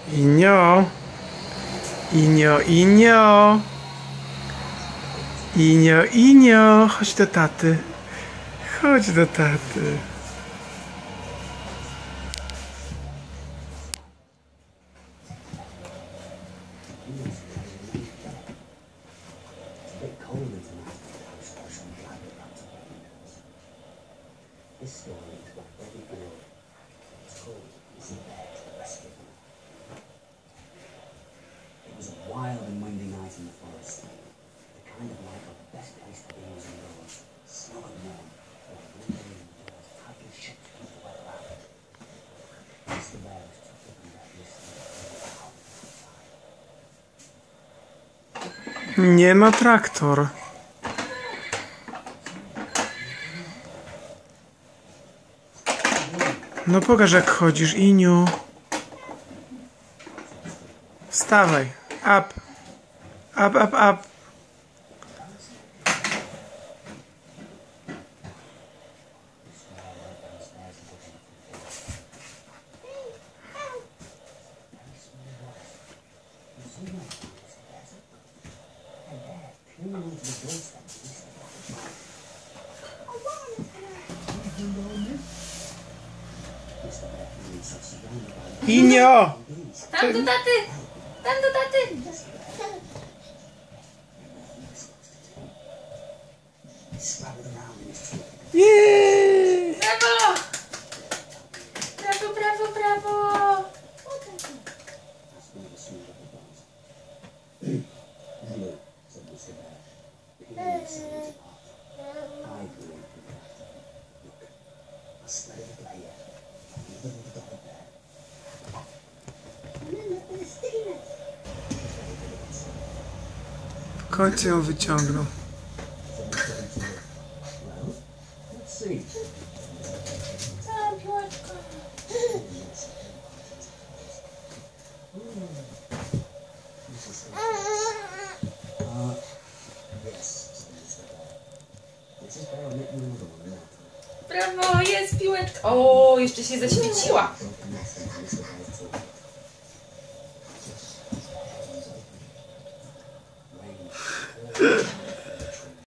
Inio, Inio, Inio, Inio, Inio, chodź do taty, chodź do taty. This story is about every girl. It's called Isn't There to the Rescue. It was a wild and windy night in the forest. The kind of night where the best place to be was indoors, snug and warm, with the window and the doors tightly shut to keep the weather out. Mr. Bear was tucked up in bed listening. Nie ma traktor. No pokaż jak chodzisz, Iniu. Wstawaj. Up. Up, up, up. Inio! Tam do taty! Tam do taty! Jeee! Brawo! Brawo, brawo, brawo! W końcu ją wyciągnął. Cała piłeczka. Brawo, jest piłeczka. O, jeszcze się zaświeciła.